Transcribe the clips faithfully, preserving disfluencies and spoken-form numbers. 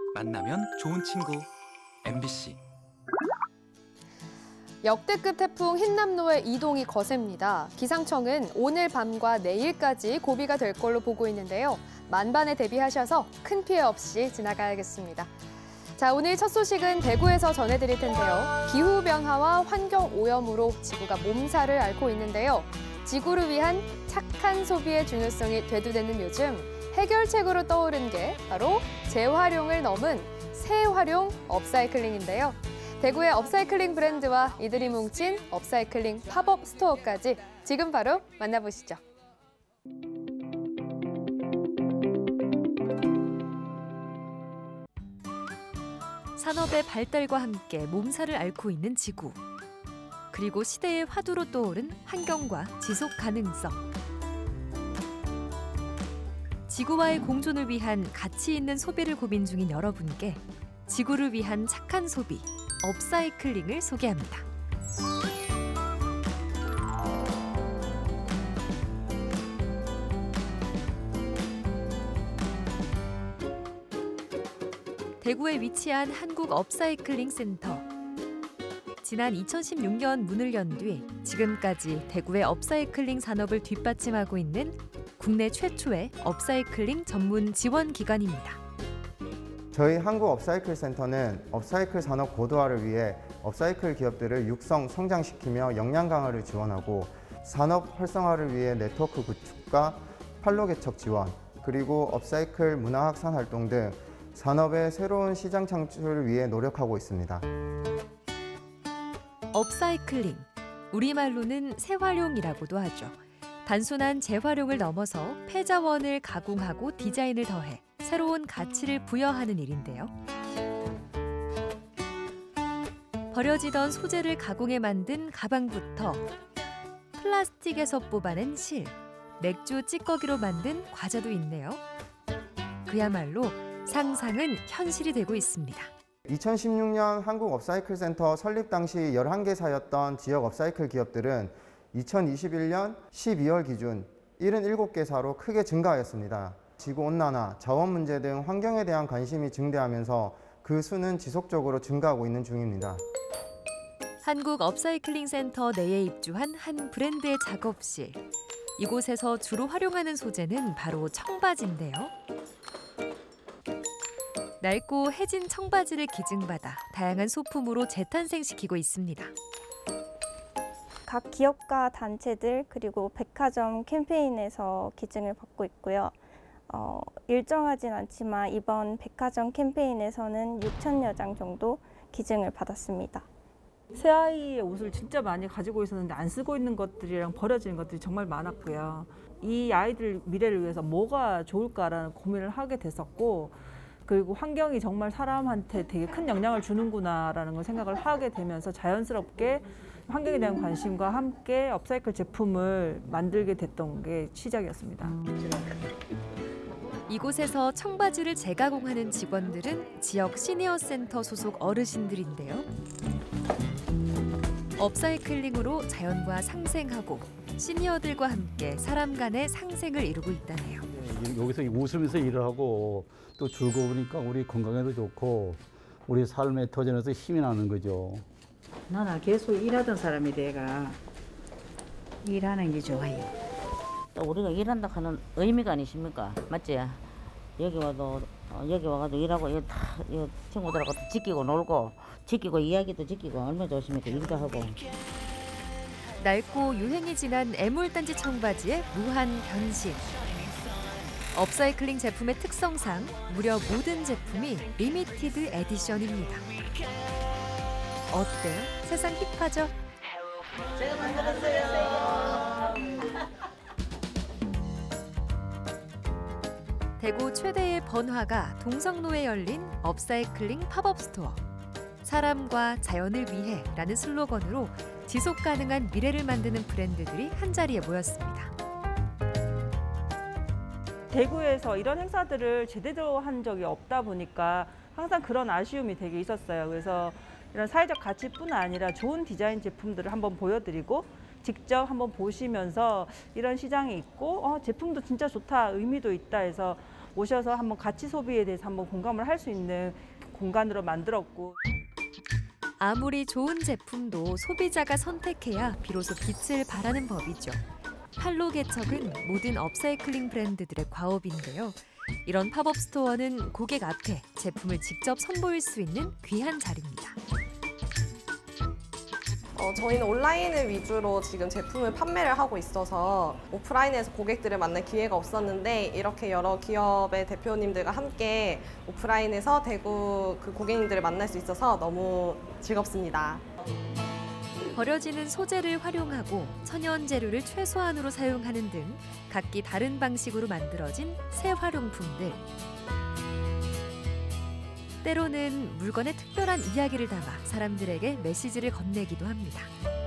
만나면 좋은 친구 엠비씨. 역대급 태풍 흰남노의 이동이 거셉니다. 기상청은 오늘 밤과 내일까지 고비가 될 걸로 보고 있는데요. 만반에 대비하셔서 큰 피해 없이 지나가야겠습니다. 자, 오늘 첫 소식은 대구에서 전해드릴 텐데요. 기후변화와 환경오염으로 지구가 몸살을 앓고 있는데요. 지구를 위한 착한 소비의 중요성이 되도되는 요즘 해결책으로 떠오른 게 바로 재활용을 넘은 새활용 업사이클링인데요. 대구의 업사이클링 브랜드와 이들이 뭉친 업사이클링 팝업 스토어까지 지금 바로 만나보시죠. 산업의 발달과 함께 몸살을 앓고 있는 지구. 그리고 시대의 화두로 떠오른 환경과 지속 가능성. 지구와의 공존을 위한 가치 있는 소비를 고민 중인 여러분께 지구를 위한 착한 소비, 업사이클링을 소개합니다. 대구에 위치한 한국 업사이클링 센터. 지난 이천십육 년 문을 연 뒤 지금까지 대구의 업사이클링 산업을 뒷받침하고 있는 국내 최초의 업사이클링 전문 지원 기관입니다. 저희 한국 업사이클 센터는 업사이클 산업 고도화를 위해 업사이클 기업들을 육성, 성장시키며 역량 강화를 지원하고 산업 활성화를 위해 네트워크 구축과 판로 개척 지원, 그리고 업사이클 문화확산 활동 등 산업의 새로운 시장 창출을 위해 노력하고 있습니다. 업사이클링, 우리말로는 재활용이라고도 하죠. 단순한 재활용을 넘어서 폐자원을 가공하고 디자인을 더해 새로운 가치를 부여하는 일인데요. 버려지던 소재를 가공해 만든 가방부터 플라스틱에서 뽑아낸 실, 맥주 찌꺼기로 만든 과자도 있네요. 그야말로 상상은 현실이 되고 있습니다. 이천십육 년 한국 업사이클 센터 설립 당시 열한 개사였던 지역 업사이클 기업들은 이천이십일 년 십이월 기준 칠십칠 개사로 크게 증가하였습니다. 지구온난화, 자원 문제 등 환경에 대한 관심이 증대하면서 그 수는 지속적으로 증가하고 있는 중입니다. 한국 업사이클링 센터 내에 입주한 한 브랜드의 작업실. 이곳에서 주로 활용하는 소재는 바로 청바지인데요. 낡고 해진 청바지를 기증받아 다양한 소품으로 재탄생시키고 있습니다. 각 기업과 단체들 그리고 백화점 캠페인에서 기증을 받고 있고요. 어, 일정하진 않지만 이번 백화점 캠페인에서는 육천여 장 정도 기증을 받았습니다. 새아이의 옷을 진짜 많이 가지고 있었는데 안 쓰고 있는 것들이랑 버려지는 것들이 정말 많았고요. 이 아이들 미래를 위해서 뭐가 좋을까라는 고민을 하게 됐었고, 그리고 환경이 정말 사람한테 되게 큰 영향을 주는구나라는 걸 생각을 하게 되면서 자연스럽게 환경에 대한 관심과 함께 업사이클 제품을 만들게 됐던 게 시작이었습니다. 이곳에서 청바지를 재가공하는 직원들은 지역 시니어 센터 소속 어르신들인데요. 업사이클링으로 자연과 상생하고 시니어들과 함께 사람 간의 상생을 이루고 있다네요. 여기서 웃으면서 일을 하고 또 즐거우니까 우리 건강에도 좋고 우리 삶의 터전에서 힘이 나는 거죠. 나는 계속 일하던 사람이 내가 일하는 게 좋아요. 또 우리가 일한다 하는 의미가 아니십니까? 맞지? 여기 와도 여기 와가지고 일하고 여기 다 여기 친구들하고 지키고 놀고 지키고 이야기도 지키고 얼마나 좋으십니까? 일도 하고. 낡고 유행이 지난 애물단지 청바지의 무한 변신. 업사이클링 제품의 특성상 무려 모든 제품이 리미티드 에디션입니다. 어때요? 세상 힙하죠? 제가 만들었어요. 대구 최대의 번화가 동성로에 열린 업사이클링 팝업 스토어. 사람과 자연을 위해라는 슬로건으로 지속 가능한 미래를 만드는 브랜드들이 한자리에 모였습니다. 대구에서 이런 행사들을 제대로 한 적이 없다 보니까 항상 그런 아쉬움이 되게 있었어요. 그래서 이런 사회적 가치뿐 아니라 좋은 디자인 제품들을 한번 보여드리고 직접 한번 보시면서 이런 시장이 있고 어, 제품도 진짜 좋다, 의미도 있다 해서 오셔서 한번 가치 소비에 대해서 한번 공감을 할 수 있는 공간으로 만들었고. 아무리 좋은 제품도 소비자가 선택해야 비로소 빛을 발하는 법이죠. 팔로 개척은 모든 업사이클링 브랜드들의 과업인데요. 이런 팝업 스토어는 고객 앞에 제품을 직접 선보일 수 있는 귀한 자리입니다. 어, 저희는 온라인을 위주로 지금 제품을 판매를 하고 있어서 오프라인에서 고객들을 만날 기회가 없었는데 이렇게 여러 기업의 대표님들과 함께 오프라인에서 대구 그 고객님들을 만날 수 있어서 너무 즐겁습니다. 버려지는 소재를 활용하고 천연 재료를 최소한으로 사용하는 등 각기 다른 방식으로 만들어진 새 활용품들. 때로는 물건의 특별한 이야기를 담아 사람들에게 메시지를 건네기도 합니다.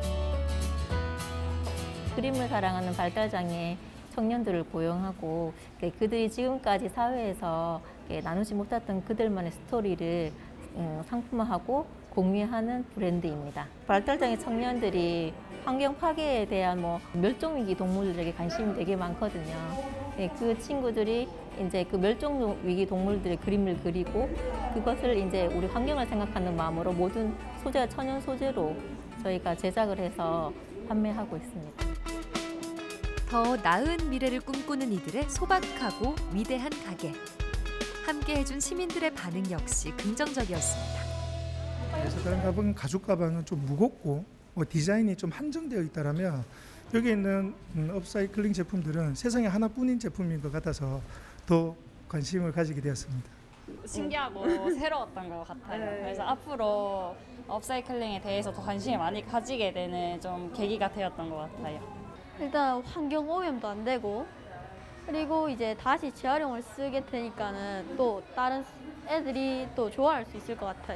그림을 사랑하는 발달장애 청년들을 고용하고 그들이 지금까지 사회에서 나누지 못했던 그들만의 스토리를 상품화하고 공유하는 브랜드입니다. 발달장애 청년들이 환경 파괴에 대한 뭐 멸종위기 동물들에게 관심이 되게 많거든요. 네, 그 친구들이 이제 그 멸종위기 동물들의 그림을 그리고 그것을 이제 우리 환경을 생각하는 마음으로 모든 소재가 천연 소재로 저희가 제작을 해서 판매하고 있습니다. 더 나은 미래를 꿈꾸는 이들의 소박하고 위대한 가게. 함께 해준 시민들의 반응 역시 긍정적이었습니다. 그래서 다른 가방, 가죽 가방은 좀 무겁고 뭐 디자인이 좀 한정되어 있다라면 여기 있는 음, 업사이클링 제품들은 세상에 하나뿐인 제품인 것 같아서 더 관심을 가지게 되었습니다. 신기하고 새로웠던 것 같아요. 그래서 앞으로 업사이클링에 대해서 더 관심을 많이 가지게 되는 좀 계기가 되었던 것 같아요. 일단 환경 오염도 안 되고 그리고 이제 다시 재활용을 쓰게 되니까는 또 다른 애들이 또 좋아할 수 있을 것 같아요.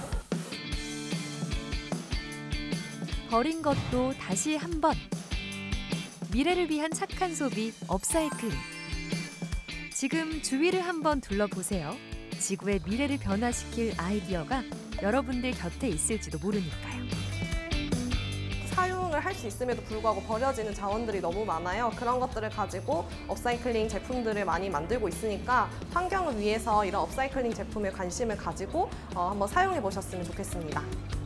버린 것도 다시 한 번. 미래를 위한 착한 소비 업사이클링. 지금 주위를 한번 둘러보세요. 지구의 미래를 변화시킬 아이디어가 여러분들 곁에 있을지도 모르니까요. 사용을 할 수 있음에도 불구하고 버려지는 자원들이 너무 많아요. 그런 것들을 가지고 업사이클링 제품들을 많이 만들고 있으니까 환경을 위해서 이런 업사이클링 제품에 관심을 가지고 어, 한번 사용해 보셨으면 좋겠습니다.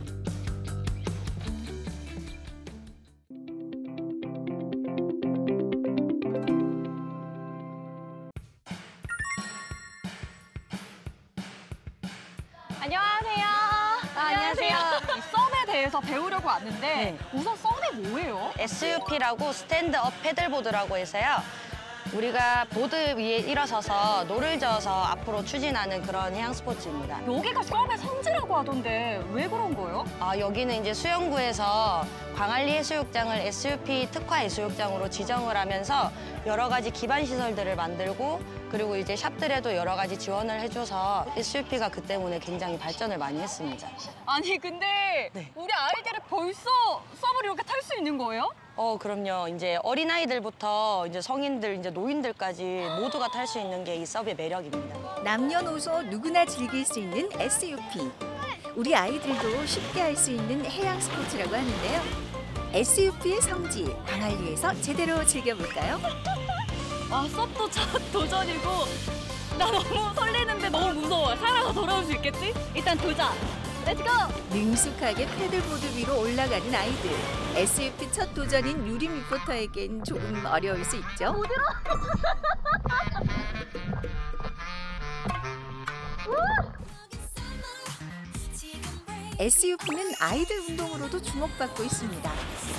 안녕하세요. 아, 안녕하세요. 이 썸에 대해서 배우려고 왔는데 네. 우선 썸이 뭐예요? 에스유피라고 스탠드업 패들보드라고 해서요. 우리가 보드 위에 일어서서 노를 저어서 앞으로 추진하는 그런 해양 스포츠입니다. 여기가 썸의 성지라고 하던데 왜 그런 거예요? 아, 여기는 이제 수영구에서 광안리 해수욕장을 에스유피 특화 해수욕장으로 지정을 하면서 여러 가지 기반 시설들을 만들고 그리고 이제 샵들에도 여러 가지 지원을 해줘서 에스유피가 그 때문에 굉장히 발전을 많이 했습니다. 아니 근데 네. 우리 아이들이 벌써 썸을 이렇게 탈 수 있는 거예요? 어, 그럼요. 이제 어린아이들부터 이제 성인들, 이제 노인들까지 모두가 탈 수 있는 게 이 섭의 매력입니다. 남녀노소 누구나 즐길 수 있는 에스유피. 우리 아이들도 쉽게 할 수 있는 해양 스포츠라고 하는데요. 에스유피의 성지, 광안리에서 제대로 즐겨볼까요? 아, 섭도 첫 도전이고 나 너무 설레는데 너무 무서워. 살아서 돌아올 수 있겠지? 일단 도전! 렛츠고! 능숙하게 패들보드 위로 올라가는 아이들. 에스유피 첫 도전인 유림 리포터에겐 조금 어려울 수 있죠. 부드러! 에스유피는 아이들 운동으로도 주목받고 있습니다.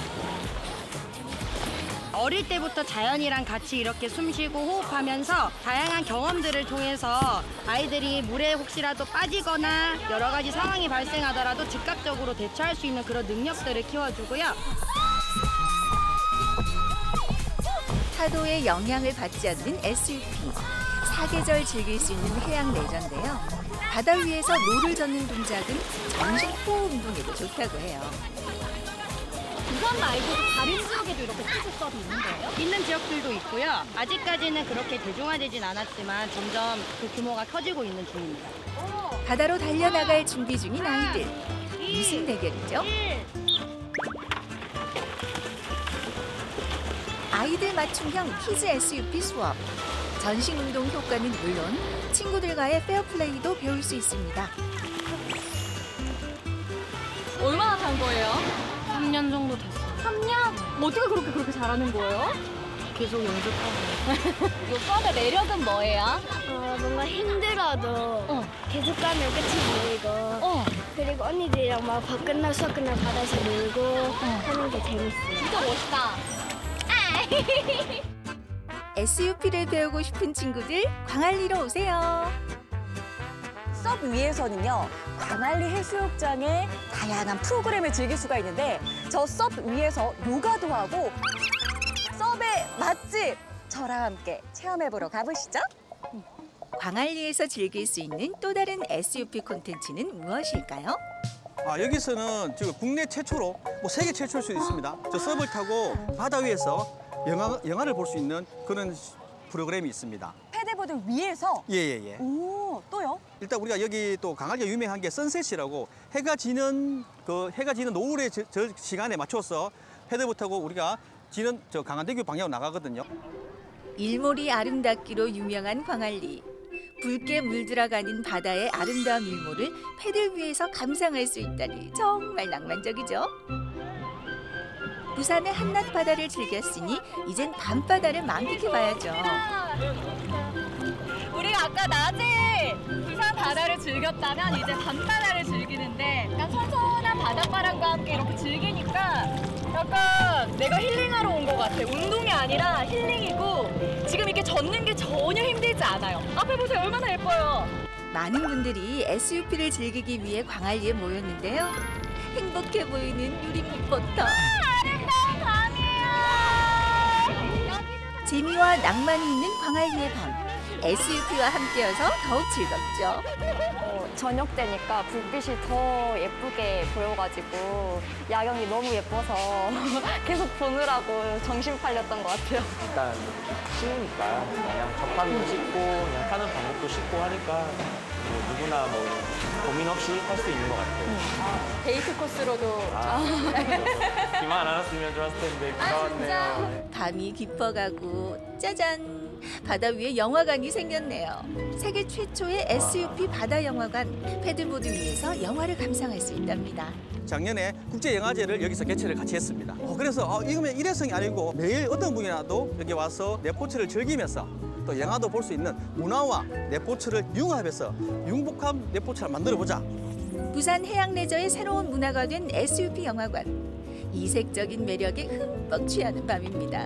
어릴 때부터 자연이랑 같이 이렇게 숨쉬고 호흡하면서 다양한 경험들을 통해서 아이들이 물에 혹시라도 빠지거나 여러 가지 상황이 발생하더라도 즉각적으로 대처할 수 있는 그런 능력들을 키워주고요. 파도의 영향을 받지 않는 에스유피. 사계절 즐길 수 있는 해양 레저인데요. 바다 위에서 노를 젓는 동작은 정신 호흡 운동에도 좋다고 해요. 부산 말고도 다른 지역에도 이렇게 푸드섭이 있는 거예요? 있는 지역들도 있고요. 아직까지는 그렇게 대중화되진 않았지만 점점 그 규모가 커지고 있는 중입니다. 바다로 달려나갈 준비 중인 아이들. 무슨 대결이죠? 아이들 맞춤형 키즈 에스유피 수업. 전신 운동 효과는 물론 친구들과의 페어플레이도 배울 수 있습니다. 얼마나 탄 거예요? 삼 년 정도 됐어요. 삼 년? 어떻게 그렇게 그렇게 잘하는 거예요? 계속 연습하고. 이 수업의 매력은 뭐예요? 어, 뭔가 힘들어도 어. 계속 가면 끝이 보이고 어. 그리고 언니들이랑 막 밥 끝나 수업 끝나 바다에서 놀고 하는 게 재밌어요. 진짜 멋있다. 에스유피를 배우고 싶은 친구들 광안리로 오세요. 섭 위에서는요, 광안리 해수욕장의 다양한 프로그램을 즐길 수가 있는데 저 섭 위에서 요가도 하고 섭의 맛집 저랑 함께 체험해보러 가보시죠. 광안리에서 즐길 수 있는 또 다른 에스유피 콘텐츠는 무엇일까요? 아, 여기서는 지금 국내 최초로, 뭐 세계 최초일 수도 있습니다. 저 섭을 타고 바다 위에서 영화, 영화를 볼 수 있는 그런 프로그램이 있습니다. 패드보드 위에서? 예예예. 오, 또요? 일단 우리가 여기 또 강아지가 유명한 게 선셋이라고 해가 지는 그 해가 지는 노을의 저, 저 시간에 맞춰서 패드보드 타고 우리가 지는 저 강안대교 방향으로 나가거든요. 일몰이 아름답기로 유명한 광안리. 붉게 물들어가는 바다의 아름다운 일몰을 패들 위에서 감상할 수 있다니 정말 낭만적이죠. 부산의 한낮 바다를 즐겼으니 이젠 밤바다를 만끽해봐야죠. 우리가 아까 낮에 부산 바다를 즐겼다면 이제 밤바다를 즐기는데 약간 선선한 바닷바람과 함께 이렇게 즐기니까 약간 내가 힐링하러 온 것 같아. 운동이 아니라 힐링이고 지금 이렇게 젖는 게 전혀 힘들지 않아요. 앞에 보세요. 얼마나 예뻐요. 많은 분들이 에스유피를 즐기기 위해 광안리에 모였는데요. 행복해 보이는 유리문부터 아름다운 밤이에요. 재미와 낭만이 있는 광안리의 밤. 에스유피와 함께여서 더욱 즐겁죠. 어, 저녁 때니까 불빛이 더 예쁘게 보여가지고 야경이 너무 예뻐서 계속 보느라고 정신 팔렸던 것 같아요. 일단 쉬우니까 그냥 접하기도 쉽고 그냥 타는 방법도 쉽고 하니까 뭐 누구나 뭐 고민 없이 할 수 있는 것 같아요. 아, 데이트 코스로도. 아, 비만 안 왔으면 좋았을 텐데 비가 왔네요. 밤이 깊어가고 짜잔! 바다 위에 영화관이 생겼네요. 세계 최초의 에스유피 바다 영화관. 패들보드 위에서 영화를 감상할 수 있답니다. 작년에 국제영화제를 여기서 개최를 같이 했습니다. 어, 그래서 어, 이거면 일회성이 아니고 매일 어떤 분이라도 여기 와서 내포츠를 즐기면서 또 영화도 볼 수 있는 문화와 내포츠를 융합해서 융복합 내포츠를 만들어보자. 부산 해양레저의 새로운 문화가 된 에스유피 영화관. 이색적인 매력에 흠뻑 취하는 밤입니다.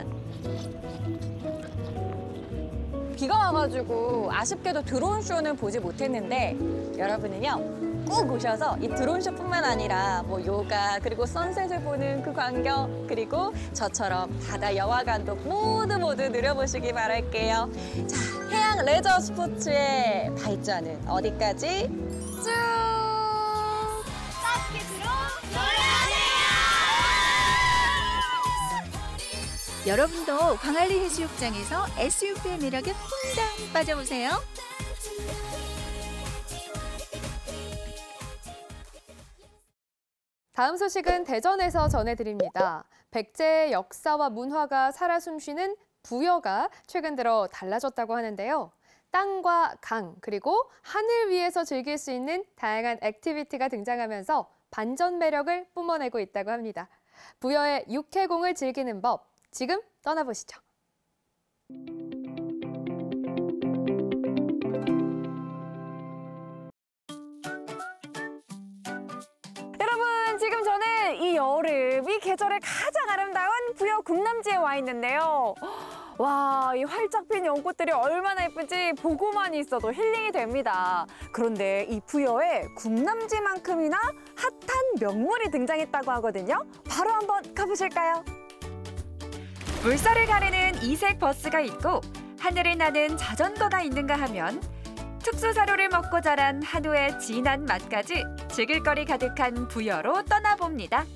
비가 와가지고 아쉽게도 드론 쇼는 보지 못했는데 여러분은요 꼭 오셔서 이 드론 쇼뿐만 아니라 뭐 요가 그리고 선셋을 보는 그 광경 그리고 저처럼 바다 영화관도 모두 모두 누려보시기 바랄게요. 자, 해양 레저 스포츠의 발전은 어디까지 쭉 여러분도 광안리 해수욕장에서 에스유피의 매력에 퐁당 빠져보세요. 다음 소식은 대전에서 전해드립니다. 백제의 역사와 문화가 살아 숨쉬는 부여가 최근 들어 달라졌다고 하는데요. 땅과 강, 그리고 하늘 위에서 즐길 수 있는 다양한 액티비티가 등장하면서 반전 매력을 뿜어내고 있다고 합니다. 부여의 육해공을 즐기는 법, 지금 떠나보시죠. 여러분, 지금 저는 이 여름, 이 계절의 가장 아름다운 부여 군남지에 와 있는데요. 와, 이 활짝 핀 연꽃들이 얼마나 예쁜지 보고만 있어도 힐링이 됩니다. 그런데 이 부여에 군남지만큼이나 핫한 명물이 등장했다고 하거든요. 바로 한번 가보실까요? 물살을 가르는 이색 버스가 있고 하늘을 나는 자전거가 있는가 하면 특수 사료를 먹고 자란 한우의 진한 맛까지 즐길 거리 가득한 부여로 떠나봅니다.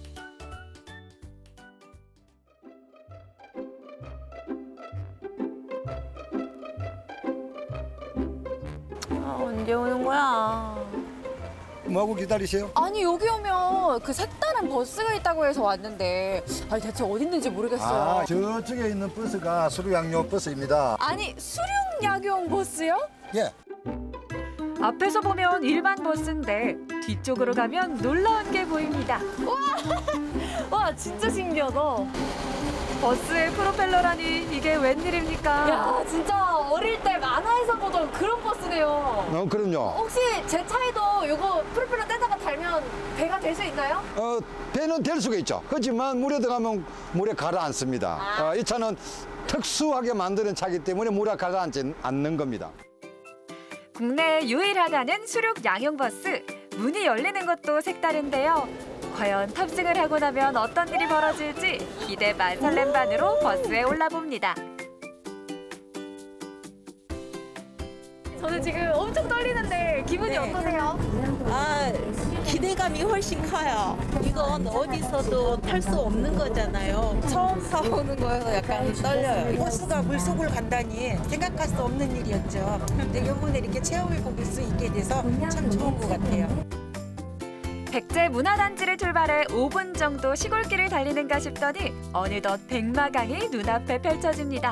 아, 언제 오는 거야? 뭐하고 기다리세요? 아니 여기 오면 그 색다른 버스가 있다고 해서 왔는데 아니 대체 어디 있는지 모르겠어요. 아, 저쪽에 있는 버스가 수륙양료 버스입니다. 아니 수륙야경 버스요? 예. 앞에서 보면 일반 버스인데 뒤쪽으로 가면 놀라운 게 보입니다. 와, 와 진짜 신기하다. 버스의 프로펠러라니 이게 웬일입니까? 야 진짜 어릴 때 만화에서 보던 그런 버스네요. 어, 그럼요. 혹시 제 차에도 이거 프로펠러 떼다가 달면 배가 될 수 있나요? 어, 배는 될 수가 있죠. 그렇지만 물에 들어가면 물에 가라앉습니다. 아. 어, 이 차는 특수하게 만드는 차이기 때문에 물에 가라앉지 않는 겁니다. 국내 유일하다는 수륙 양용버스. 문이 열리는 것도 색다른데요. 과연 탑승을 하고 나면 어떤 일이 벌어질지 기대 반 설렘 반으로 버스에 올라봅니다. 저는 지금 엄청 떨리는데 기분이 네. 어떠세요? 아, 기대감이 훨씬 커요. 이건 어디서도 탈 수 없는 거잖아요. 처음 타보는 거여서 약간 떨려요. 버스가 물속을 간다니 생각할 수 없는 일이었죠. 근데 이번에 이렇게 체험해볼 수 있게 돼서 참 좋은 것 같아요. 백제 문화단지를 출발해 오 분 정도 시골길을 달리는가 싶더니 어느덧 백마강이 눈앞에 펼쳐집니다.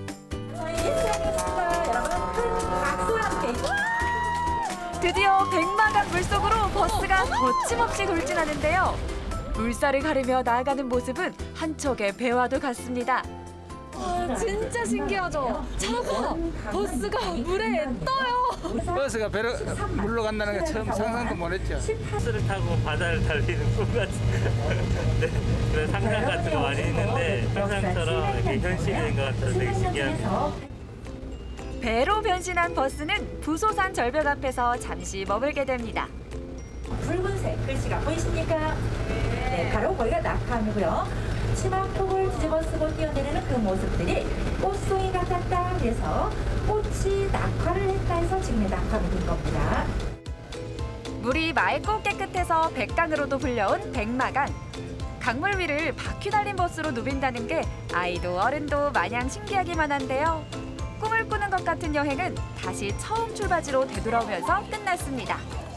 드디어 백마강 물속으로 버스가 거침없이 돌진하는데요. 물살을 가르며 나아가는 모습은 한 척의 배와도 같습니다. 와, 진짜 신기하죠? 차가 버스가 물에 떠요. 버스가 배로 물로 간다는 게 처음 상상도 못했죠. 버스를 타고 바다를 달리는 꿈 같은 네, 그런 상상 같은 거 많이 했는데 상상처럼 이렇게 현실이 된 것 같아서 되게 신기합니다. 배로 변신한 버스는 부소산 절벽 앞에서 잠시 머물게 됩니다. 붉은색 글씨가 보이십니까? 네, 바로 거기가 낙함이고요. 치마폭을 뒤집어 쓰고 뛰어내리는 그 모습들이 꽃송이 같았다 그래서 꽃이 낙화를 했다 해서 지금의 낙함이 된 겁니다. 물이 맑고 깨끗해서 백강으로도 불려온 백마강. 강물 위를 바퀴 달린 버스로 누빈다는 게 아이도 어른도 마냥 신기하기만 한데요. 꿈을 꾸는 것 같은 여행은 다시 처음 출발지로 되돌아오면서 끝났습니다.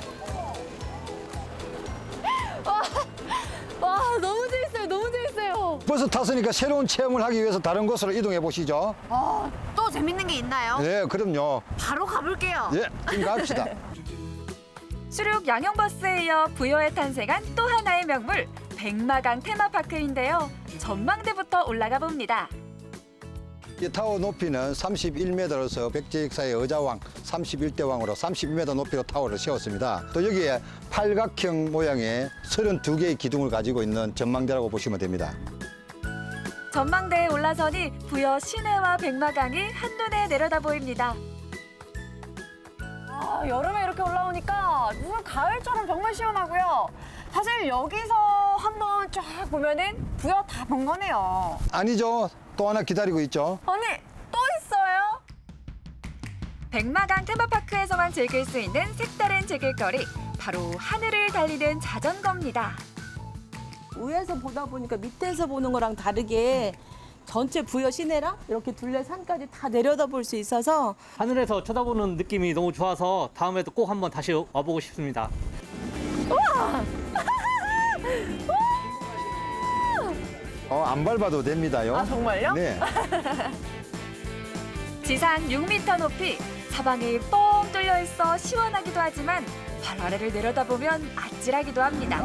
와, 와 너무 재밌어요. 너무 재밌어요. 버스 탔으니까 새로운 체험을 하기 위해서 다른 곳으로 이동해 보시죠. 아, 또 재밌는 게 있나요? 네, 그럼요. 바로 가볼게요. 예, 지금 갑시다. 수륙 양용버스에 이어 부여에 탄생한 또 하나의 명물 백마강 테마파크인데요. 전망대부터 올라가 봅니다. 이 타워 높이는 삼십일 미터로서 백제 역사의 의자왕 삼십일 대 왕으로 삼십일 미터 높이로 타워를 세웠습니다. 또 여기에 팔각형 모양의 서른두 개의 기둥을 가지고 있는 전망대라고 보시면 됩니다. 전망대에 올라서니 부여 시내와 백마강이 한눈에 내려다 보입니다. 아, 여름에 이렇게 올라오니까 무슨 가을처럼 정말 시원하고요. 사실 여기서 한번 쫙 보면은 부여 다 본 거네요. 아니죠. 또 하나 기다리고 있죠. 아니, 또 있어요? 백마강 테마파크에서만 즐길 수 있는 색다른 즐길거리, 바로 하늘을 달리는 자전거입니다. 위에서 보다 보니까 밑에서 보는 거랑 다르게 전체 부여 시내랑 이렇게 둘레 산까지 다 내려다볼 수 있어서 하늘에서 쳐다보는 느낌이 너무 좋아서 다음에도 꼭 한번 다시 와보고 싶습니다. 우와! 어, 안 밟아도 됩니다요. 아, 정말요? 네. 지상 육 미터 높이, 사방이 뻥 뚫려 있어 시원하기도 하지만 발 아래를 내려다보면 아찔하기도 합니다.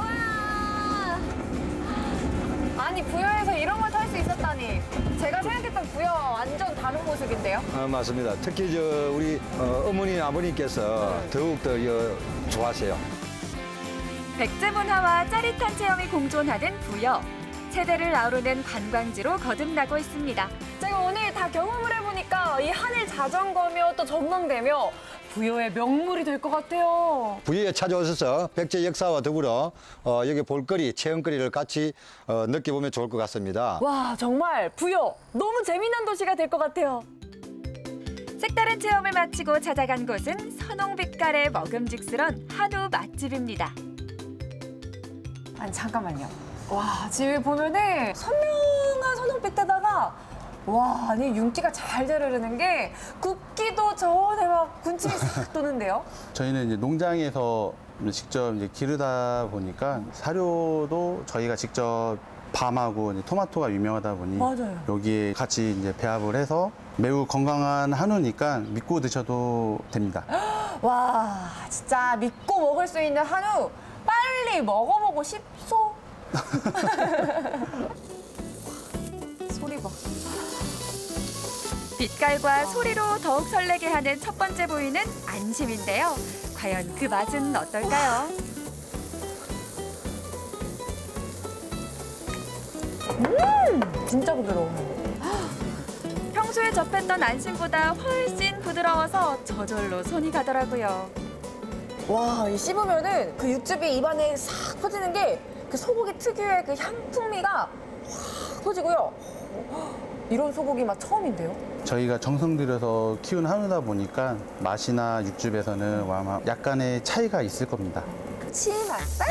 아니, 부여에서 이런 걸 탈 수 있었다니. 제가 생각했던 부여 완전 다른 모습인데요? 아, 맞습니다. 특히 저 우리 어, 어머니 아버님께서 더욱더 어, 좋아하세요. 백제 문화와 짜릿한 체험이 공존하는 부여. 세대를 아우르는 관광지로 거듭나고 있습니다. 제가 오늘 다 경험을 해보니까 이 하늘 자전거며 또 전망대며 부여의 명물이 될 것 같아요. 부여에 찾아오셔서 백제 역사와 더불어 어, 여기 볼거리, 체험거리를 같이 어, 느껴보면 좋을 것 같습니다. 와, 정말 부여 너무 재미난 도시가 될 것 같아요. 색다른 체험을 마치고 찾아간 곳은 선홍빛깔의 먹음직스런 한우 맛집입니다. 아니, 잠깐만요. 와, 지금 보면은 선명한 선홍빛에다가 와, 아니 윤기가 잘 자르르는 게 굽기도 전에 막 군침이 싹 도는데요. 저희는 이제 농장에서 직접 이제 기르다 보니까 사료도 저희가 직접 밤하고 이제 토마토가 유명하다 보니 맞아요. 여기에 같이 이제 배합을 해서 매우 건강한 한우니까 믿고 드셔도 됩니다. 와, 진짜 믿고 먹을 수 있는 한우 빨리 먹어보고 싶소. 소리 봐. 빛깔과 소리로 더욱 설레게 하는 첫 번째 부위는 안심인데요. 과연 그 맛은 어떨까요? 음, 진짜 부드러워. 평소에 접했던 안심보다 훨씬 부드러워서 저절로 손이 가더라고요. 와, 이 씹으면은 그 육즙이 입안에 싹 퍼지는 게 그 소고기 특유의 그 향풍미가 확 퍼지고요. 이런 소고기 맛 처음인데요? 저희가 정성 들여서 키운 한우다 보니까 맛이나 육즙에서는 아마 약간의 차이가 있을 겁니다. 치맛살?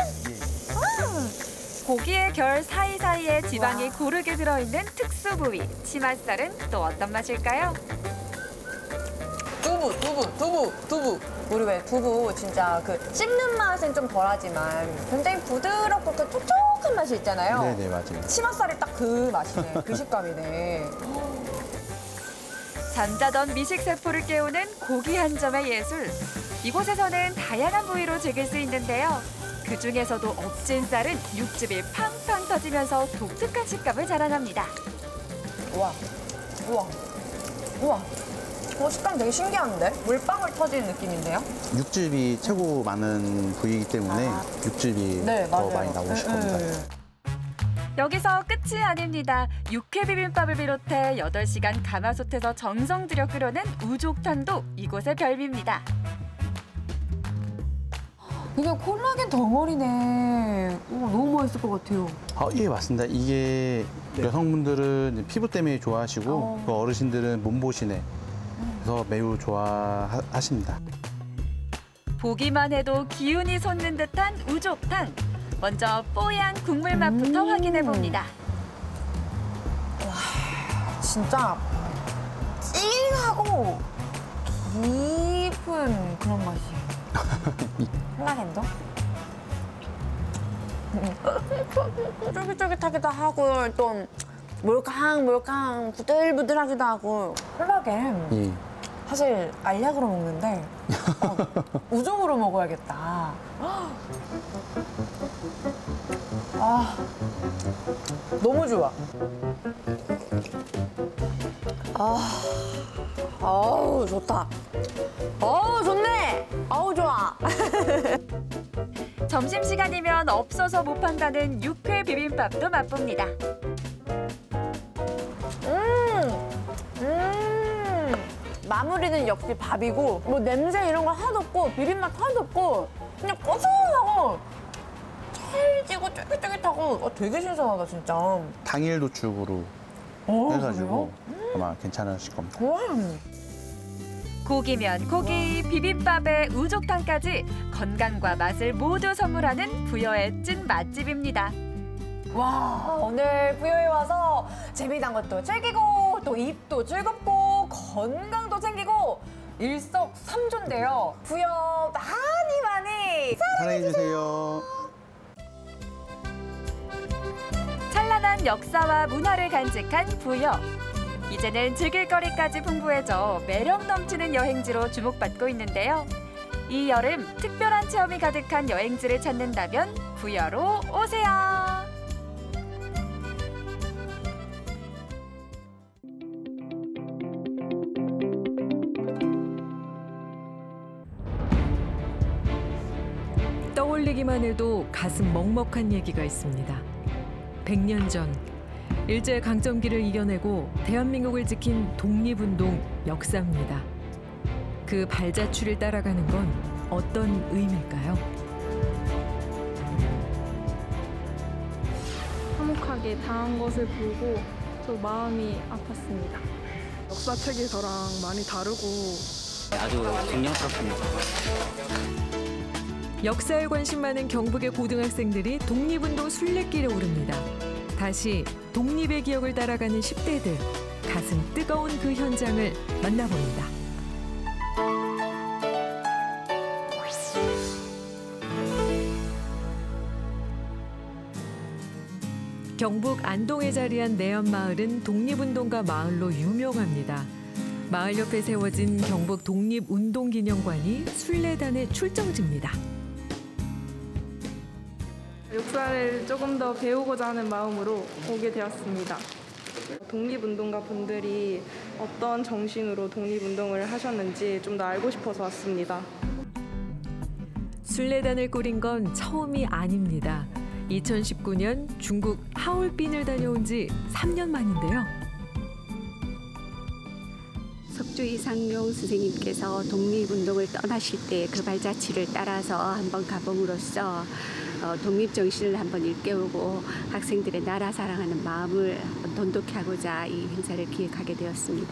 고기의 결 사이사이에 지방이 고르게 들어있는 특수 부위, 치맛살은 또 어떤 맛일까요? 두부, 두부, 두부, 두부. 우리 왜 두부 진짜 그 씹는 맛은 좀 덜하지만 굉장히 부드럽고 그 촉촉한 맛이 있잖아요. 네네, 맞아요. 치맛살이 딱 그 맛이네, 그 식감이네. 잠자던 미식 세포를 깨우는 고기 한 점의 예술. 이곳에서는 다양한 부위로 즐길 수 있는데요. 그 중에서도 엎진 쌀은 육즙이 팡팡 터지면서 독특한 식감을 자랑합니다. 우와, 우와, 우와. 어, 식감 되게 신기한데? 물방울 터지는 느낌인데요? 육즙이 최고 많은 부위이기 때문에 아. 육즙이 네, 더 맞아요. 많이 나오실 네, 겁니다. 네. 여기서 끝이 아닙니다. 육회 비빔밥을 비롯해 여덟 시간 가마솥에서 정성 들여 끓여낸 우족탕도 이곳의 별미입니다. 이게 콜라겐 덩어리네. 오, 너무 맛있을 것 같아요. 아, 예, 맞습니다. 이게 여성분들은 이제 피부 때문에 좋아하시고 어. 그 어르신들은 몸보신에 그래서 매우 좋아하십니다. 보기만 해도 기운이 솟는 듯한 우족탕. 먼저 뽀얀 국물 맛부터 음. 확인해 봅니다. 진짜 찡하고 깊은 그런 맛이에요. 콜라겐도? 쫄깃쫄깃하기도 하고 또 몰캉몰캉 부들부들하기도 하고 콜라겐 예. 사실 알약으로 먹는데 어, 우종으로 먹어야겠다. 아, 너무 좋아. 아, 아우 좋다. 아우 좋네. 아우 좋아. 점심시간이면 없어서 못 판다는 육회 비빔밥도 맛봅니다. 음, 음. 마무리는 역시 밥이고 뭐 냄새 이런 거 하나도 없고 비린맛 하나도 없고 그냥 고소하고 찰지고 쫄깃쫄깃하고 어, 되게 신선하다 진짜. 당일 도축으로 어, 해가지고 아마 괜찮으실 겁니다. 고기면 고기, 비빔밥에 우족탕까지 건강과 맛을 모두 선물하는 부여의 찐 맛집입니다. 와, 오늘 부여에 와서 재미난 것도 즐기고 또 입도 즐겁고 건강도 챙기고 일석삼조인데요. 부여 많이 많이 사랑해주세요. 찬란한 역사와 문화를 간직한 부여. 이제는 즐길 거리까지 풍부해져 매력 넘치는 여행지로 주목받고 있는데요. 이 여름 특별한 체험이 가득한 여행지를 찾는다면 부여로 오세요. 떠올리기만 해도 가슴 먹먹한 얘기가 있습니다. 백 년 전 일제강점기를 이겨내고 대한민국을 지킨 독립운동 역사입니다. 그 발자취를 따라가는 건 어떤 의미일까요? 화목하게 당한 것을 보고 저 마음이 아팠습니다. 역사책이 저랑 많이 다르고 아주 존경스럽습니다. 역사에 관심 많은 경북의 고등학생들이 독립운동 순례길에 오릅니다. 다시 독립의 기억을 따라가는 십 대들, 가슴 뜨거운 그 현장을 만나봅니다. 경북 안동에 자리한 내연마을은 독립운동가 마을로 유명합니다. 마을 옆에 세워진 경북 독립운동기념관이 순례단의 출정지입니다. 역사를 조금 더 배우고자 하는 마음으로 오게 되었습니다. 독립운동가 분들이 어떤 정신으로 독립운동을 하셨는지 좀 더 알고 싶어서 왔습니다. 순례단을 꾸린 건 처음이 아닙니다. 이천십구 년 중국 하얼빈을 다녀온 지 삼 년 만인데요. 석주 이상용 선생님께서 독립운동을 떠나실 때 그 발자취를 따라서 한번 가봄으로써 어, 독립정신을 한번 일깨우고 학생들의 나라 사랑하는 마음을 한번 돈독히 하고자 이 행사를 기획하게 되었습니다.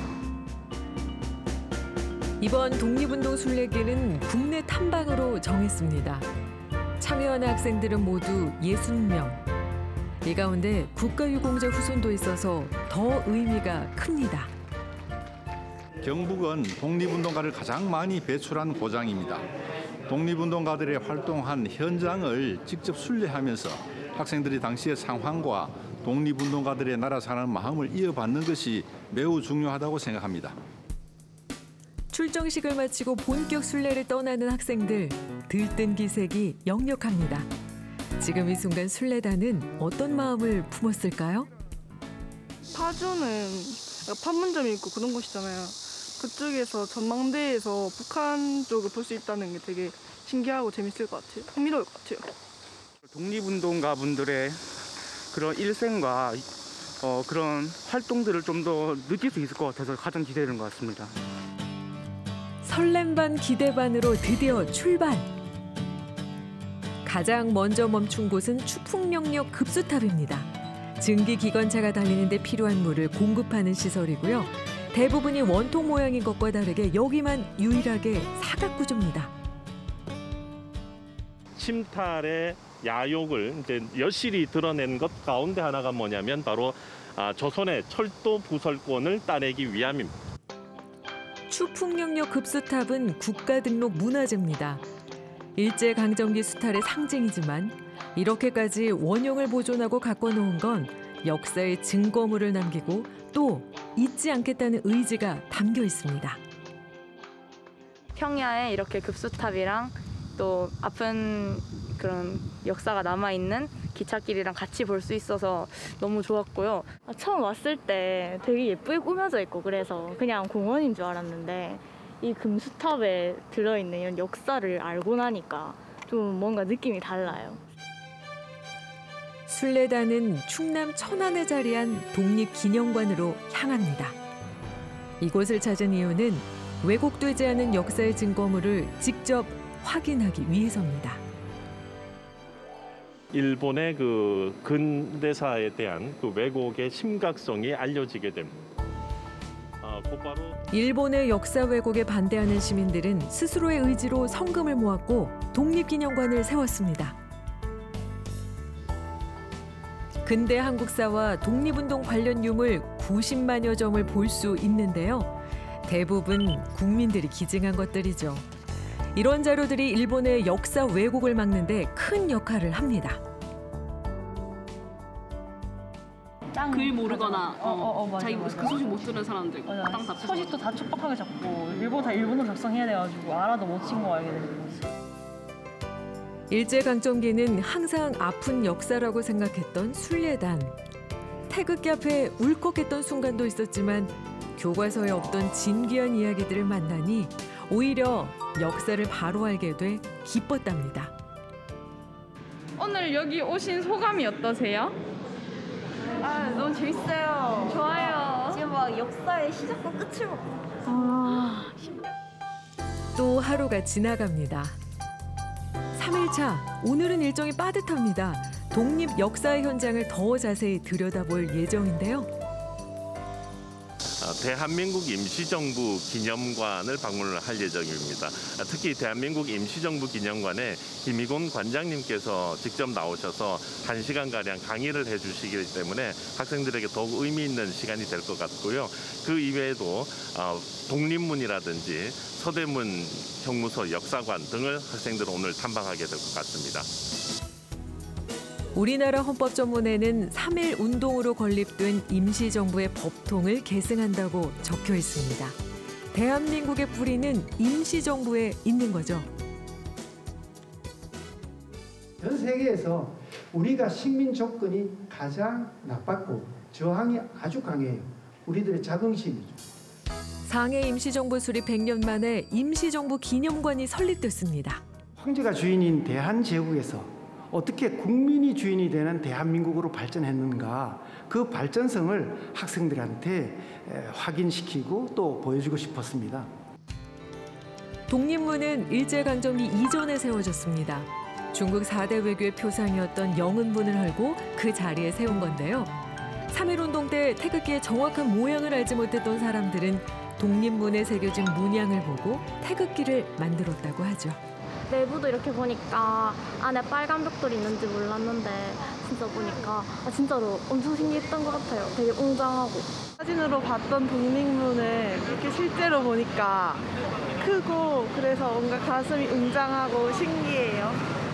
이번 독립운동 순례길은 국내 탐방으로 정했습니다. 참여하는 학생들은 모두 예순 명. 이 가운데 국가유공자 후손도 있어서 더 의미가 큽니다. 경북은 독립운동가를 가장 많이 배출한 고장입니다. 독립운동가들의 활동한 현장을 직접 순례하면서 학생들이 당시의 상황과 독립운동가들의 나라 사랑하는 마음을 이어받는 것이 매우 중요하다고 생각합니다. 출정식을 마치고 본격 순례를 떠나는 학생들, 들뜬 기색이 역력합니다. 지금 이 순간 순례단은 어떤 마음을 품었을까요? 파주는 판문점이 있고 그런 곳이잖아요. 그쪽에서 전망대에서 북한 쪽을 볼 수 있다는 게 되게 신기하고 재밌을 것 같아요. 흥미로울 것 같아요. 독립운동가 분들의 그런 일생과 어, 그런 활동들을 좀 더 느낄 수 있을 것 같아서 가장 기대되는 것 같습니다. 설렘 반 기대 반으로 드디어 출발! 가장 먼저 멈춘 곳은 추풍령역 급수탑입니다. 증기 기관차가 달리는 데 필요한 물을 공급하는 시설이고요. 대부분이 원통 모양인 것과 다르게 여기만 유일하게 사각구조입니다. 침탈의 야욕을 이제 여실히 드러낸 것 가운데 하나가 뭐냐면 바로 아, 조선의 철도 부설권을 따내기 위함입니다. 추풍령역 급수탑은 국가등록 문화재입니다. 일제강점기 수탈의 상징이지만 이렇게까지 원형을 보존하고 가꿔놓은 건 역사의 증거물을 남기고 또 잊지 않겠다는 의지가 담겨 있습니다. 평야에 이렇게 급수탑이랑 또 아픈 그런 역사가 남아있는 기찻길이랑 같이 볼 수 있어서 너무 좋았고요. 처음 왔을 때 되게 예쁘게 꾸며져 있고 그래서 그냥 공원인 줄 알았는데 이 금수탑에 들어있는 이런 역사를 알고 나니까 좀 뭔가 느낌이 달라요. 순례단은 충남 천안에 자리한 독립기념관으로 향합니다. 이곳을 찾은 이유는 왜곡되지 않은 역사의 증거물을 직접 확인하기 위해서입니다. 일본의 그 근대사에 대한 그 왜곡의 심각성이 알려지게 됩니다. 아, 곧바로 일본의 역사 왜곡에 반대하는 시민들은 스스로의 의지로 성금을 모았고 독립기념관을 세웠습니다. 근대 한국사와 독립운동 관련 유물 구십만여 점을 볼 수 있는데요. 대부분 국민들이 기증한 것들이죠. 이런 자료들이 일본의 역사 왜곡을 막는 데 큰 역할을 합니다. 글 모르거나 어, 어, 어, 맞아, 자기 맞아. 그 소식 못 들은 사람들 땅 다 소식도 다 촉박하게 잡고 일본 다 일본어로 작성해야 돼가지고 알아도 못 친 거 알게 되는 거지. 일제강점기는 항상 아픈 역사라고 생각했던 순례단. 태극기 앞에 울컥했던 순간도 있었지만 교과서에 없던 진귀한 이야기들을 만나니 오히려 역사를 바로 알게 돼 기뻤답니다. 오늘 여기 오신 소감이 어떠세요? 아, 너무 재밌어요. 좋아요. 지금 막 역사의 시작과 끝을 막. 아, 또 하루가 지나갑니다. 삼 일 차, 오늘은 일정이 빠듯합니다. 독립 역사의 현장을 더 자세히 들여다볼 예정인데요. 대한민국 임시정부 기념관을 방문을 할 예정입니다. 특히 대한민국 임시정부 기념관에 김희곤 관장님께서 직접 나오셔서 한 시간가량 강의를 해주시기 때문에 학생들에게 더욱 의미 있는 시간이 될 것 같고요. 그 이외에도 독립문이라든지 서대문 형무소 역사관 등을 학생들은 오늘 탐방하게 될 것 같습니다. 우리나라 헌법전문에는 삼일 운동으로 건립된 임시정부의 법통을 계승한다고 적혀 있습니다. 대한민국의 뿌리는 임시정부에 있는 거죠. 전 세계에서 우리가 식민 조건이 가장 나빴고 저항이 아주 강해요. 우리들의 자긍심이죠. 상해 임시정부 수립 백 년 만에 임시정부 기념관이 설립됐습니다. 황제가 주인인 대한제국에서 어떻게 국민이 주인이 되는 대한민국으로 발전했는가, 그 발전성을 학생들한테 확인시키고 또 보여주고 싶었습니다. 독립문은 일제강점기 이전에 세워졌습니다. 중국 사 대 외교의 표상이었던 영은문을 헐고 그 자리에 세운 건데요. 삼일운동 때 태극기의 정확한 모양을 알지 못했던 사람들은 독립문에 새겨진 문양을 보고 태극기를 만들었다고 하죠. 내부도 이렇게 보니까 안에 빨간 벽돌이 있는지 몰랐는데 진짜 보니까 아, 진짜로 엄청 신기했던 것 같아요. 되게 웅장하고. 사진으로 봤던 독립문을 이렇게 실제로 보니까 크고 그래서 뭔가 가슴이 웅장하고 신기해요.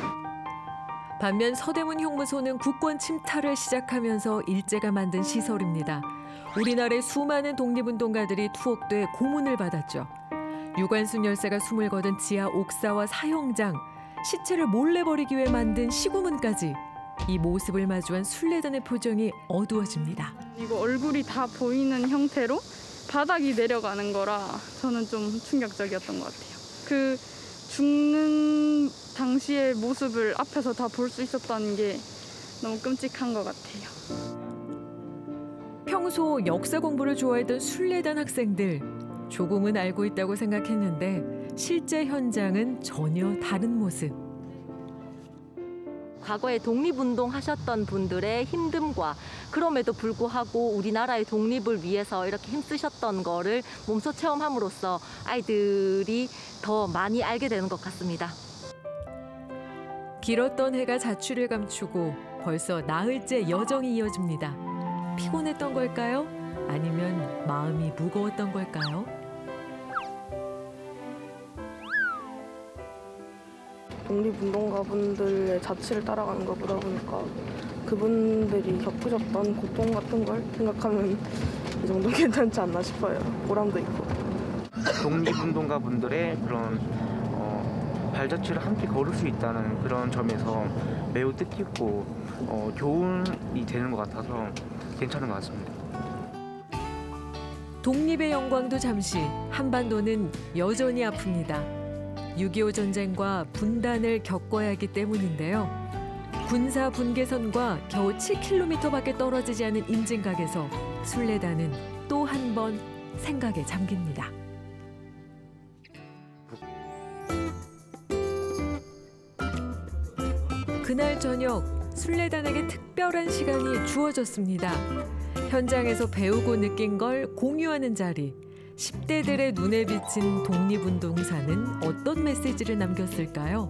반면 서대문 형무소는 국권 침탈을 시작하면서 일제가 만든 시설입니다. 우리나라의 수많은 독립운동가들이 투옥돼 고문을 받았죠. 유관순 열사가 숨을 거둔 지하 옥사와 사형장, 시체를 몰래 버리기 위해 만든 시구문까지 이 모습을 마주한 순례단의 표정이 어두워집니다. 이거 얼굴이 다 보이는 형태로 바닥이 내려가는 거라 저는 좀 충격적이었던 것 같아요. 그 죽는 당시의 모습을 앞에서 다 볼 수 있었다는 게 너무 끔찍한 것 같아요. 평소 역사 공부를 좋아했던 순례단 학생들, 조금은 알고 있다고 생각했는데 실제 현장은 전혀 다른 모습. 과거에 독립운동 하셨던 분들의 힘듦과 그럼에도 불구하고 우리나라의 독립을 위해서 이렇게 힘쓰셨던 거를 몸소 체험함으로써 아이들이 더 많이 알게 되는 것 같습니다. 길었던 해가 자취를 감추고 벌써 나흘째 여정이 이어집니다. 피곤했던 걸까요? 아니면 마음이 무거웠던 걸까요? 독립운동가분들의 자취를 따라가는 거 보다 보니까 그분들이 겪으셨던 고통 같은 걸 생각하면 이 정도 괜찮지 않나 싶어요. 보람도 있고. 독립운동가 분들의 그런 어, 발자취를 함께 걸을 수 있다는 그런 점에서 매우 뜻깊고 어, 교훈이 되는 것 같아서 괜찮은 것 같습니다. 독립의 영광도 잠시, 한반도는 여전히 아픕니다. 육이오 전쟁과 분단을 겪어야 하기 때문인데요. 군사 분계선과 겨우 칠 킬로미터밖에 떨어지지 않은 임진각에서 순례단은 또 한 번 생각에 잠깁니다. 그날 저녁 순례단에게 특별한 시간이 주어졌습니다. 현장에서 배우고 느낀 걸 공유하는 자리. 십 대들의 눈에 비친 독립운동사는 어떤 메시지를 남겼을까요?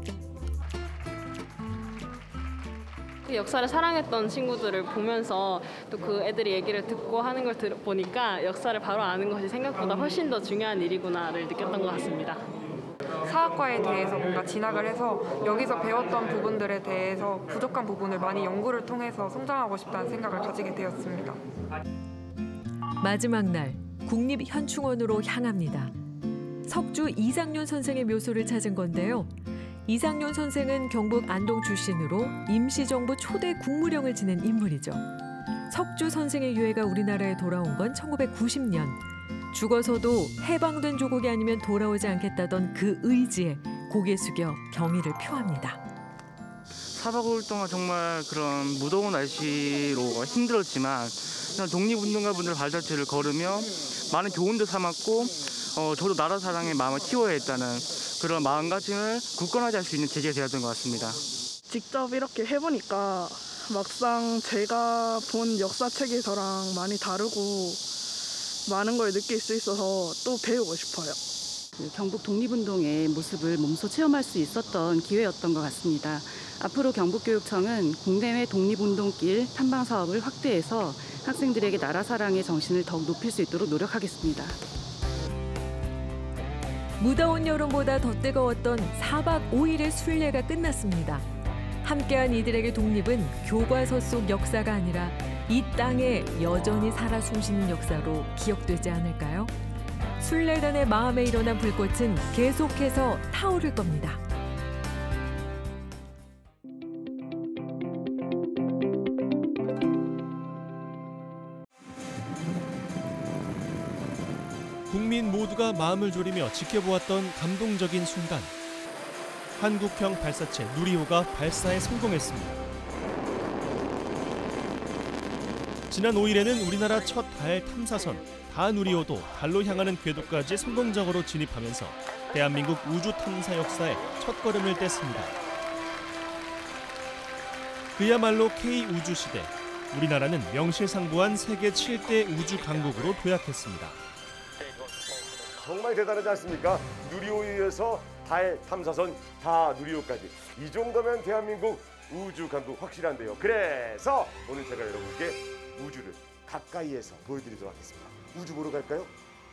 그 역사를 사랑했던 친구들을 보면서 또 그 애들이 얘기를 듣고 하는 걸 보니까 역사를 바로 아는 것이 생각보다 훨씬 더 중요한 일이구나를 느꼈던 것 같습니다. 사학과에 대해서 뭔가 진학을 해서 여기서 배웠던 부분들에 대해서 부족한 부분을 많이 연구를 통해서 성장하고 싶다는 생각을 가지게 되었습니다. 마지막 날 국립현충원으로 향합니다. 석주 이상륜 선생의 묘소를 찾은 건데요. 이상륜 선생은 경북 안동 출신으로 임시정부 초대 국무령을 지낸 인물이죠. 석주 선생의 유해가 우리나라에 돌아온 건 천구백구십 년. 죽어서도 해방된 조국이 아니면 돌아오지 않겠다던 그 의지에 고개 숙여 경의를 표합니다. 사 박 오 일 동안 정말 그런 무더운 날씨로 힘들었지만 독립운동가분들 발자취를 걸으며 많은 교훈도 삼았고 어, 저도 나라 사랑의 마음을 키워야 했다는 그런 마음가짐을 굳건하게 할 수 있는 계기가 되었던 것 같습니다. 직접 이렇게 해보니까 막상 제가 본 역사책에서랑 많이 다르고 많은 걸 느낄 수 있어서 또 배우고 싶어요. 그 경북 독립운동의 모습을 몸소 체험할 수 있었던 기회였던 것 같습니다. 앞으로 경북교육청은 국내외 독립운동길 탐방 사업을 확대해서 학생들에게 나라 사랑의 정신을 더욱 높일 수 있도록 노력하겠습니다. 무더운 여름보다 더 뜨거웠던 사박 오일의 순례가 끝났습니다. 함께한 이들에게 독립은 교과서 속 역사가 아니라 이 땅에 여전히 살아 숨쉬는 역사로 기억되지 않을까요? 순례단의 마음에 일어난 불꽃은 계속해서 타오를 겁니다. 국민 모두가 마음을 졸이며 지켜보았던 감동적인 순간. 한국형 발사체 누리호가 발사에 성공했습니다. 지난 오 일에는 우리나라 첫 달 탐사선 다 누리호도 달로 향하는 궤도까지 성공적으로 진입하면서 대한민국 우주 탐사 역사에 첫걸음을 뗐습니다. 그야말로 K 우주 시대. 우리나라는 명실상부한 세계 칠 대 우주 강국으로 도약했습니다. 정말 대단하지 않습니까? 누리호에 이어서 달 탐사선 다 누리호까지. 이 정도면 대한민국 우주 강국 확실한데요. 그래서 오늘 제가 여러분께 우주를 가까이에서 보여드리도록 하겠습니다. 우주 보러 갈까요?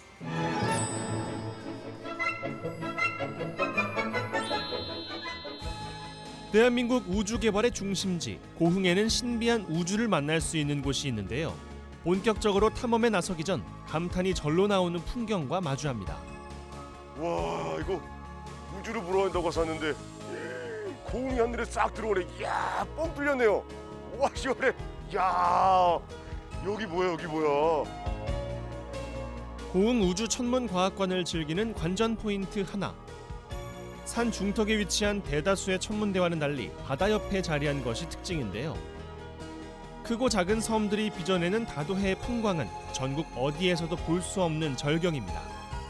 대한민국 우주 개발의 중심지 고흥에는 신비한 우주를 만날 수 있는 곳이 있는데요. 본격적으로 탐험에 나서기 전 감탄이 절로 나오는 풍경과 마주합니다. 와, 이거 우주를 보러 간다고 왔었는데 고흥이 하늘에 싹 들어오네. 이야, 뻥 뚫렸네요. 와, 시원해. 야, 여기 뭐야, 여기 뭐야. 고흥 우주천문과학관을 즐기는 관전 포인트 하나. 산 중턱에 위치한 대다수의 천문대와는 달리 바다 옆에 자리한 것이 특징인데요. 크고 작은 섬들이 빚어내는 다도해의 풍광은 전국 어디에서도 볼 수 없는 절경입니다.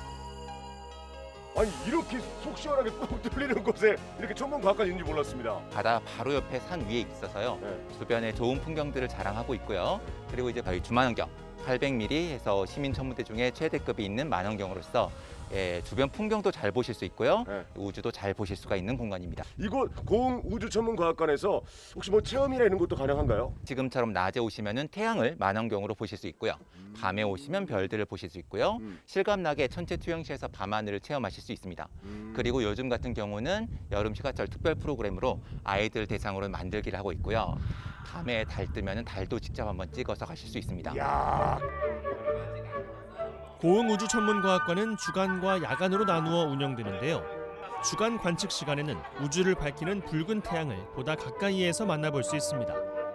아니, 이렇게 속 시원하게 뻥 뚫리는 곳에 이렇게 천문과학관이 있는지 몰랐습니다. 바다 바로 옆에 산 위에 있어서요. 네. 주변에 좋은 풍경들을 자랑하고 있고요. 그리고 이제 저희 주만원경 팔백 밀리미터에서 시민 천문대 중에 최대급이 있는 만원경으로서 예, 주변 풍경도 잘 보실 수 있고요. 네. 우주도 잘 보실 수가 있는 공간입니다. 이곳 고흥 우주천문과학관에서 혹시 뭐 체험이나 이런 것도 가능한가요? 지금처럼 낮에 오시면은 태양을 만원경으로 보실 수 있고요. 음. 밤에 오시면 별들을 보실 수 있고요. 음. 실감나게 천체 투영시에서 밤하늘을 체험하실 수 있습니다. 음. 그리고 요즘 같은 경우는 여름 휴가철 특별 프로그램으로 아이들 대상으로 만들기를 하고 있고요. 밤에 달 뜨면은 달도 직접 한번 찍어서 가실 수 있습니다. 야. 고흥 우주천문과학관은 주간과 야간으로 나누어 운영되는데요. 주간 관측 시간에는 우주를 밝히는 붉은 태양을 보다 가까이에서 만나볼 수 있습니다.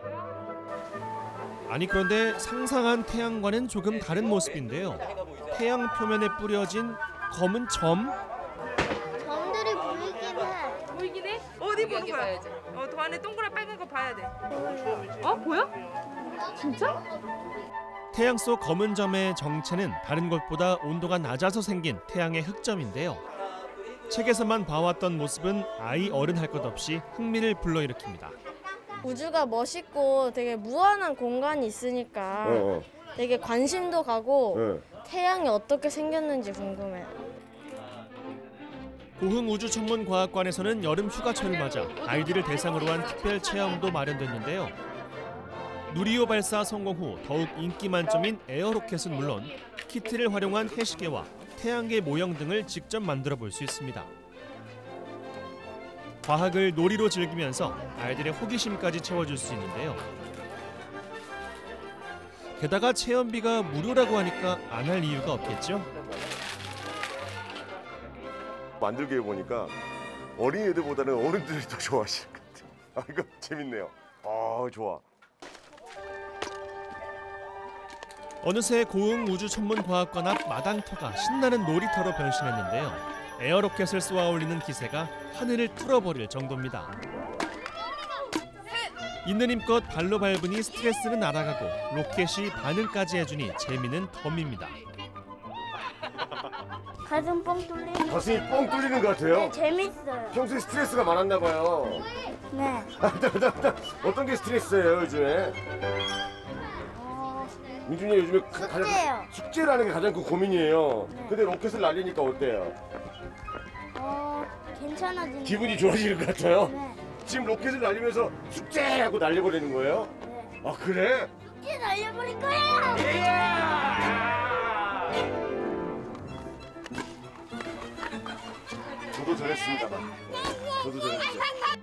아니, 그런데 상상한 태양과는 조금 다른 모습인데요. 태양 표면에 뿌려진 검은 점? 점들이 보이긴 해. 보이긴 해? 어디 보는 거야? 어, 더 안에 동그란 빨간 거 봐야 돼. 어, 보여? 진짜? 태양 속 검은 점의 정체는 다른 것보다 온도가 낮아서 생긴 태양의 흑점인데요. 책에서만 봐왔던 모습은 아이 어른 할 것 없이 흥미를 불러일으킵니다. 우주가 멋있고 되게 무한한 공간이 있으니까 어, 어. 되게 관심도 가고 네. 태양이 어떻게 생겼는지 궁금해요. 고흥 우주천문과학관에서는 여름 휴가철을 맞아 아이들을 대상으로 한 특별 체험도 마련됐는데요. 누리호 발사 성공 후 더욱 인기 만점인 에어로켓은 물론 키트를 활용한 해시계와 태양계 모형 등을 직접 만들어 볼 수 있습니다. 과학을 놀이로 즐기면서 아이들의 호기심까지 채워줄 수 있는데요. 게다가 체험비가 무료라고 하니까 안 할 이유가 없겠죠? 만들게 해보니까 어린이들보다는 어른들이 더 좋아하시는 것 같아요. 아, 이거 재밌네요. 아, 좋아. 어느새 고흥 우주천문과학관 앞 마당터가 신나는 놀이터로 변신했는데요. 에어로켓을 쏘아 올리는 기세가 하늘을 뚫어버릴 정도입니다. 있는 힘껏 발로 밟으니 스트레스는 날아가고 로켓이 반응까지 해주니 재미는 덤입니다. 가슴 뻥 뚫리는 가슴이 뻥 뚫리는 것 같아요? 네, 재밌어요. 평소에 스트레스가 많았나 봐요. 네. 어떤 게 스트레스예요, 요즘에? 어, 민준이 요즘에 가- 가장 숙제요. 숙제라는 게 가장 큰 고민이에요. 네. 근데 로켓을 날리니까 어때요? 어, 괜찮아지는. 기분이 좋아지는 것 같아요? 네. 지금 로켓을 날리면서 숙제하고 날려버리는 거예요? 네. 아 그래? 숙제 날려버릴 거예요. 저도 저랬습니다만. 저도 저랬죠.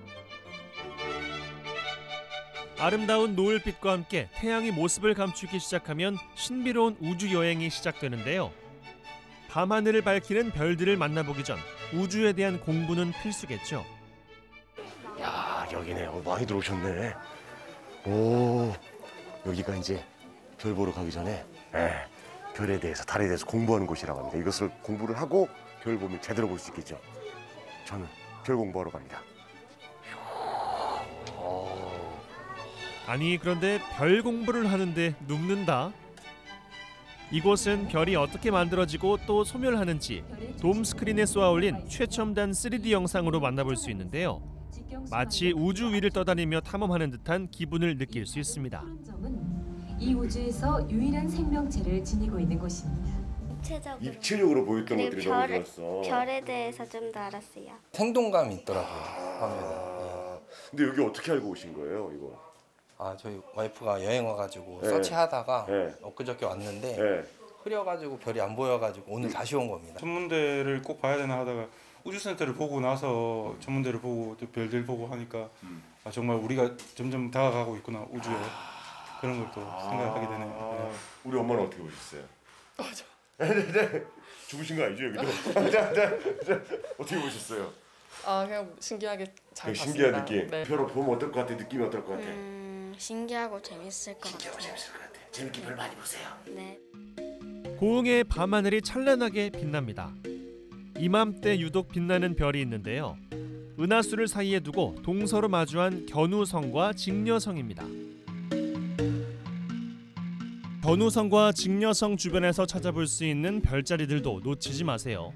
아름다운 노을빛과 함께 태양이 모습을 감추기 시작하면 신비로운 우주 여행이 시작되는데요. 밤하늘을 밝히는 별들을 만나보기 전 우주에 대한 공부는 필수겠죠. 야 여기네. 어, 많이 들어오셨네. 오 여기가 이제 별 보러 가기 전에 예, 별에 대해서 달에 대해서 공부하는 곳이라고 합니다. 이것을 공부를 하고 별 보면 제대로 볼 수 있겠죠. 저는 별 공부하러 갑니다. 아니 그런데 별 공부를 하는데 눕는다? 이곳은 별이 어떻게 만들어지고 또 소멸하는지 돔 스크린에 쏘아올린 최첨단 쓰리디 영상으로 만나볼 수 있는데요. 마치 우주 위를 떠다니며 탐험하는 듯한 기분을 느낄 수 있습니다. 이 우주에서 유일한 생명체를 지니고 있는 곳입니다. 입체적으로. 입체적으로 보였던 그리고 것들이 너무 별에- 좋았어. 별에 대해서 좀 더 알았어요. 생동감이 있더라고요. 화면에. 근데 여기 어떻게 알고 오신 거예요, 이거? 아 저희 와이프가 여행 와가지고 네. 서치하다가 네. 엊그저께 왔는데 네. 흐려가지고 별이 안 보여가지고 오늘 다시 온 겁니다. 전문대를 꼭 봐야 되나 하다가 우주센터를 보고 나서 전문대를 보고 또 별들 보고 하니까 아, 정말 우리가 점점 다가가고 있구나 우주에. 그런 걸 또 생각하게 되네요. 네. 우리 엄마는 어떻게 보셨어요? 네. 죽으신 거 아니죠 여기도? 네, 네, 네. 어떻게 보셨어요? 아 그냥 신기하게 잘 그 봤습니다. 신기한 느낌. 네. 별을 보면 어떨 것 같아? 느낌이 어떨 것 같아? 음, 신기하고 재밌을 것 같아요. 재밌을 것 같아. 재밌게 별 많이 보세요. 네. 고흥의 밤하늘이 찬란하게 빛납니다. 이맘때 유독 빛나는 별이 있는데요. 은하수를 사이에 두고 동서로 마주한 견우성과 직녀성입니다. 견우성과 직녀성 주변에서 찾아볼 수 있는 별자리들도 놓치지 마세요.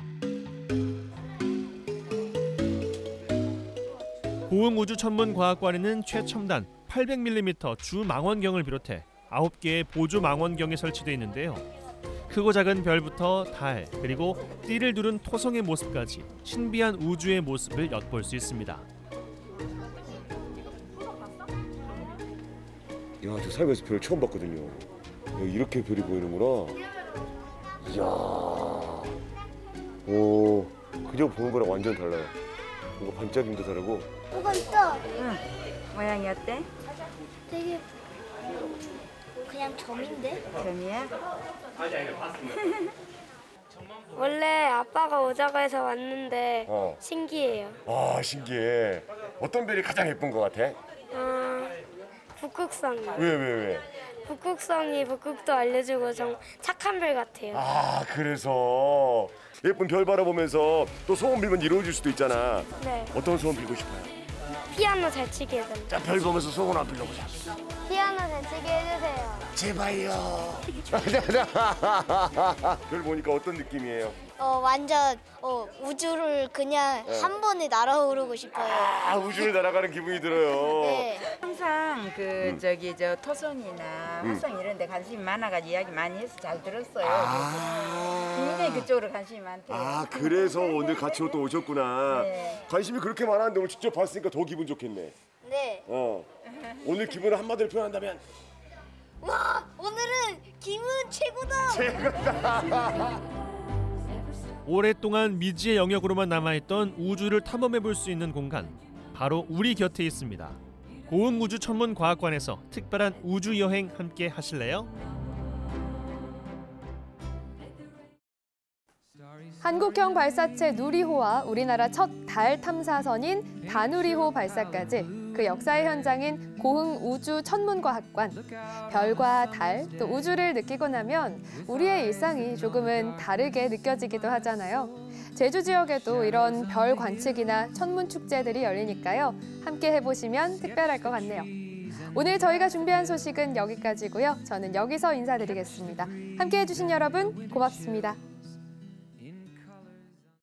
고흥우주천문과학관에는 최첨단 팔백 밀리미터 주망원경을 비롯해 아홉 개의 보조 망원경이 설치되어 있는데요. 크고 작은 별부터 달, 그리고 띠를 두른 토성의 모습까지 신비한 우주의 모습을 엿볼 수 있습니다. 야, 저 살면서 별 처음 봤거든요. 야, 이렇게 별이 보이는구나. 이야, 오, 그저 보는 거랑 완전 달라요. 이거 반짝임도 다르고. 이건 또 응. 모양이 어때? 되게 그냥 점인데? 점이야? 원래 아빠가 오자고 해서 왔는데 어. 신기해요. 아, 신기해. 어떤 별이 가장 예쁜 것 같아? 어, 북극성이. 왜, 왜, 왜? 북극성이 북극도 알려주고 좀 착한 별 같아요. 아, 그래서 예쁜 별 바라보면서 또 소원 빌면 이루어질 수도 있잖아. 네. 어떤 소원 빌고 싶어요? 피아노 잘 치게 해달라고. 자, 별 보면서 소원 한 빌려보자. 피아노 잘 치게 해주세요. 제발요. 별 보니까 어떤 느낌이에요? 어 완전 어 우주를 그냥 네. 한 번에 날아오르고 싶어요. 아, 우주를 날아가는 기분이 들어요. 네. 항상 그 음. 저기 저 토성이나 음. 화성 이런 데 관심이 많아가지고 이야기 많이 해서 잘 들었어요. 아. 그래서 굉장히 그쪽으로 관심이 많대요. 아, 그래서 오늘 같이 또 오셨구나. 네. 관심이 그렇게 많았는데 오늘 직접 봤으니까 더 기분 좋겠네. 네. 어. 오늘 기분을 한마디로 표현한다면? 와 오늘은 기분 최고다. 최고다. 오랫동안 미지의 영역으로만 남아있던 우주를 탐험해 볼 수 있는 공간, 바로 우리 곁에 있습니다. 고흥우주천문과학관에서 특별한 우주 여행 함께 하실래요? 한국형 발사체 누리호와 우리나라 첫 달 탐사선인 다누리호 발사까지 그 역사의 현장인 고흥우주천문과학관. 별과 달, 또 우주를 느끼고 나면 우리의 일상이 조금은 다르게 느껴지기도 하잖아요. 제주 지역에도 이런 별 관측이나 천문 축제들이 열리니까요. 함께 해보시면 특별할 것 같네요. 오늘 저희가 준비한 소식은 여기까지고요. 저는 여기서 인사드리겠습니다. 함께 해주신 여러분 고맙습니다.